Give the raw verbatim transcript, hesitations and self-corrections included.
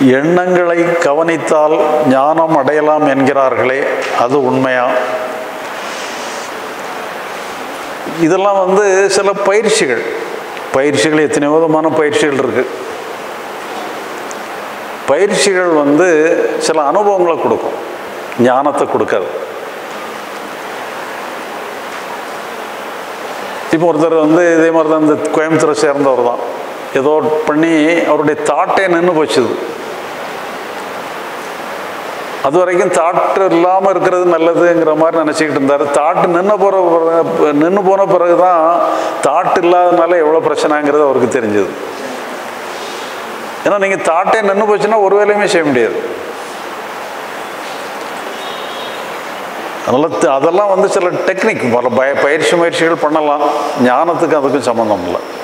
எண்ணங்களை கவனித்தால் ஞானம் அடையலாம் என்கிறார்களே, அது உண்மையா? இதெல்லாம் வந்து சில பயிற்சிகள் பயிற்சிகள் எத்தனை விதமான பயிற்சிகள் இருக்கு. பயிற்சிகள் வந்து சில அனுபவங்களை கொடுக்கும், ஞானத்தை கொடுக்காது. இப்போ ஒருத்தர் வந்து இதே மாதிரி தான், இந்த கோயம்புத்தூரை சேர்ந்தவர் தான், ஏதோ பண்ணி அவருடைய தாட்டே நின்று போச்சுது. அது வரைக்கும் தாட்டு இல்லாமல் இருக்கிறது நல்லதுங்கிற மாதிரி நினச்சிக்கிட்டு இருந்தார். தாட்டு நின்று போகிற நின்று போன பிறகு தான் தாட்டு இல்லாதனால எவ்வளோ பிரச்சனைங்கிறது அவருக்கு தெரிஞ்சது. ஏன்னா நீங்கள் தாட்டே நின்று போச்சுன்னா ஒரு வேலையுமே செய்ய முடியாது. அதனால் அதெல்லாம் வந்து சில டெக்னிக், பல பய பயிற்சி முயற்சிகள் பண்ணலாம். ஞானத்துக்கு அதுக்கும் சம்மந்தம் இல்லை.